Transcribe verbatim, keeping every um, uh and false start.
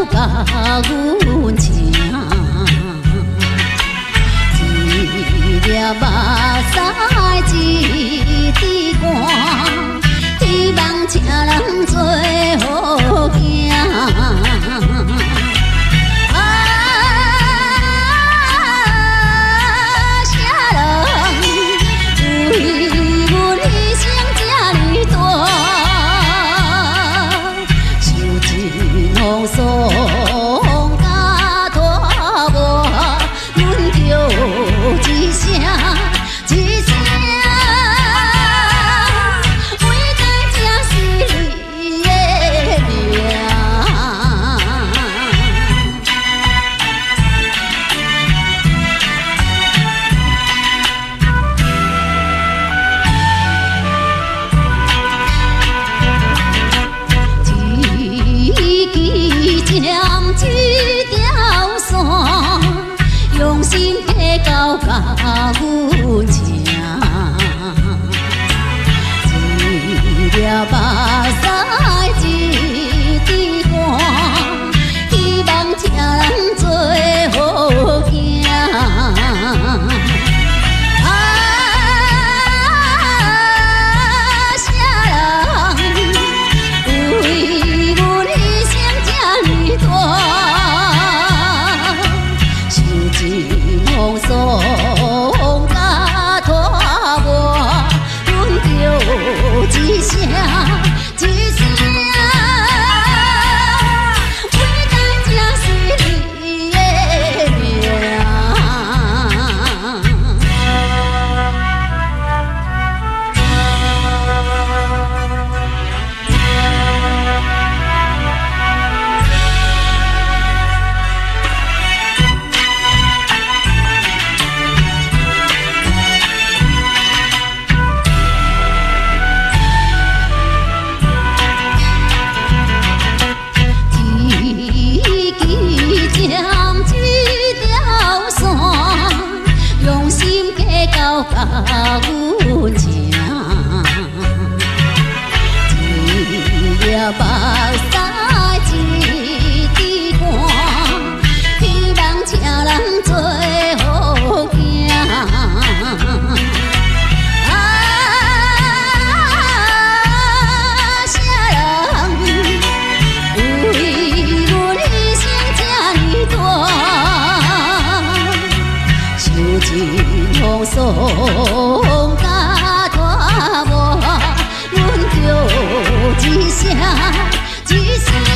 甲阮请，一粒目屎一滴汗，希望请人做好行。风霜甲拖磨，阮叫一声一声，为着正是你的名。念一条线，用心计较甲阮请，一粒目屎一滴汗，希望请人做好行。风霜甲拖磨，阮叫一声一声，为着正是你的名。甲阮请，一粒目屎一滴汗，希望请人做好行。啊，啥人为阮牺牲这呢大？受尽风霜甲拖磨，阮叫一声一声。